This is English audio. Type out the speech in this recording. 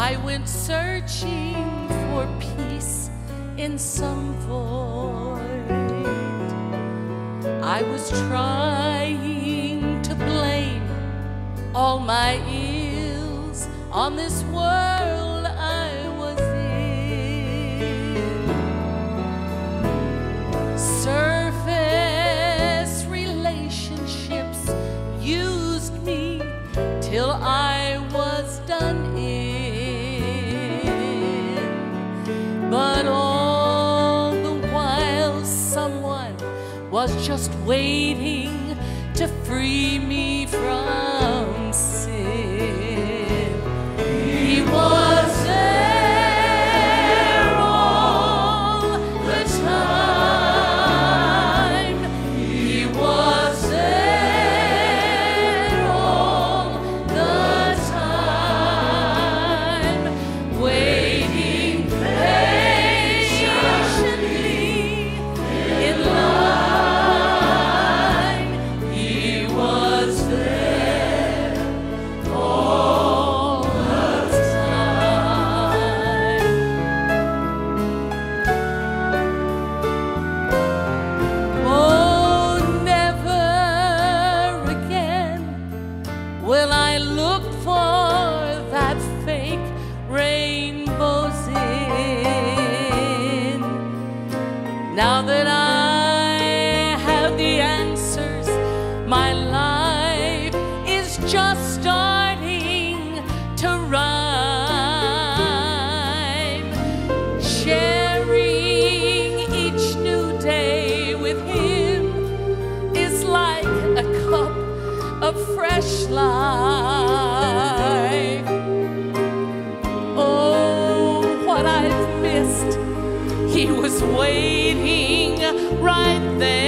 I went searching for peace in some void. I was trying to blame all my ills on this world I was in. Surface relationships used me till I was done in. But all the while someone was just waiting to free me from sin. He was there all the time. He was there all the time, waiting patiently in line. He was there all the time. Oh, never again will I look for that fake rainbow's in. Now that I have the answers, my life is just starting to rhyme. Sharing each new day with him is like a cup of fresh life. Oh, what I've missed, he was waiting right there.